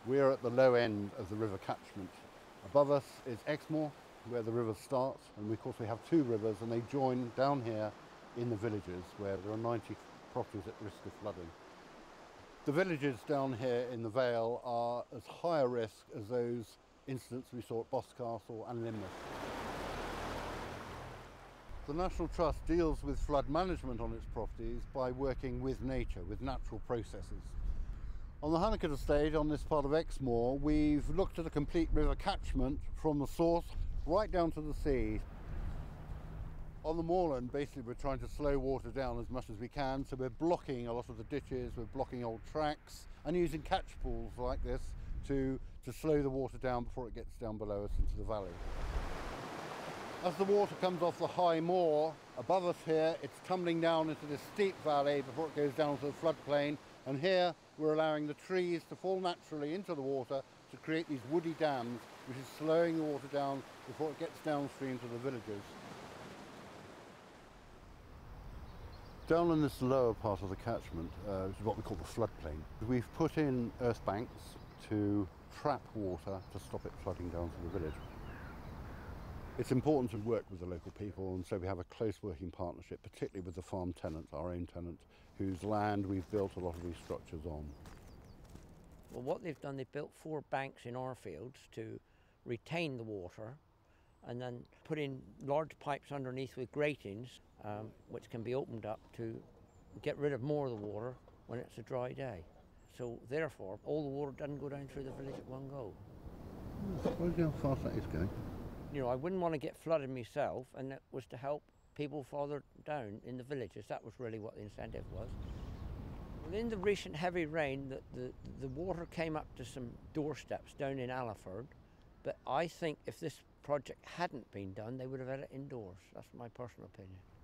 We're at the low end of the river catchment. Above us is Exmoor, where the river starts, and of course we have two rivers and they join down here in the villages where there are 90 properties at risk of flooding. The villages down here in the Vale are as high a risk as those incidents we saw at Boscastle and Lynmouth. The National Trust deals with flood management on its properties by working with nature, with natural processes. On the Hunnicut estate, on this part of Exmoor, we've looked at a complete river catchment from the source right down to the sea. On the moorland, basically we're trying to slow water down as much as we can, so we're blocking a lot of the ditches, we're blocking old tracks and using catch pools like this to slow the water down before it gets down below us into the valley. As the water comes off the high moor above us here, it's tumbling down into this steep valley before it goes down to the floodplain, and here we're allowing the trees to fall naturally into the water to create these woody dams, which is slowing the water down before it gets downstream to the villages. Down in this lower part of the catchment, which is what we call the floodplain, we've put in earth banks to trap water to stop it flooding down to the village. It's important to work with the local people, and so we have a close working partnership, particularly with the farm tenants, our own tenants, whose land we've built a lot of these structures on. Well, what they've done, they've built 4 banks in our fields to retain the water, and then put in large pipes underneath with gratings, which can be opened up to get rid of more of the water when it's a dry day. So therefore, all the water doesn't go down through the village at one go. Look how fast that is going. You know, I wouldn't want to get flooded myself, and it was to help people farther down in the villages. That was really what the incentive was. Well, in the recent heavy rain, the water came up to some doorsteps down in Allaford, but I think if this project hadn't been done, they would have had it indoors. That's my personal opinion.